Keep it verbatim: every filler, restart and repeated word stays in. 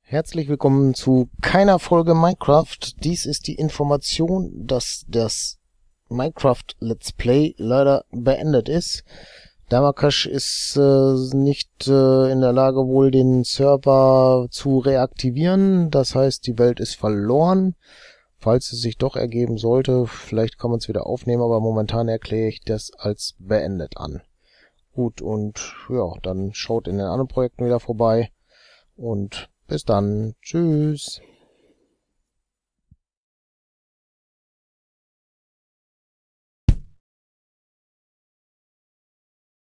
Herzlich willkommen zu keiner Folge Minecraft. Dies ist die Information, dass das Minecraft Let's Play leider beendet ist. Damakash ist äh, nicht äh, in der Lage, wohl den Server zu reaktivieren. Das heißt, die Welt ist verloren. Falls es sich doch ergeben sollte, vielleicht kann man es wieder aufnehmen, aber momentan erkläre ich das als beendet an. Gut, und ja, dann schaut in den anderen Projekten wieder vorbei und bis dann. Tschüss.